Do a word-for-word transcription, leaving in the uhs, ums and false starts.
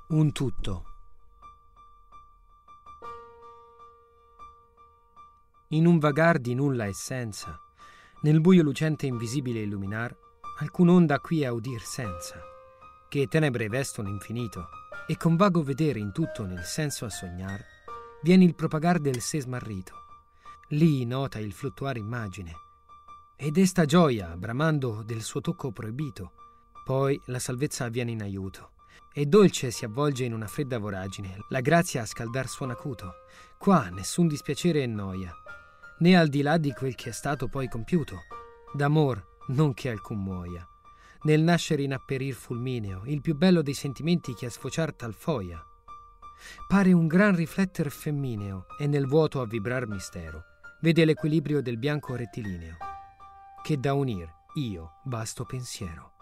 Un tutto. In un vagar di nulla essenza, nel buio lucente invisibile illuminar, alcun'onda qui a udir senza, che tenebre vestono infinito, e con vago vedere in tutto nel senso a sognar, viene il propagar del sé smarrito. Lì nota il fluttuare immagine, ed esta gioia, bramando del suo tocco proibito, poi la salvezza avviene in aiuto, e dolce si avvolge in una fredda voragine, la grazia a scaldar suon acuto, qua nessun dispiacere e noia, né al di là di quel che è stato poi compiuto, d'amor non che alcun muoia, nel nascere in apperir fulmineo, il più bello dei sentimenti che a sfociar tal foia. Pare un gran rifletter femmineo, e nel vuoto a vibrar mistero, vede l'equilibrio del bianco rettilineo, che da unir io basto pensiero.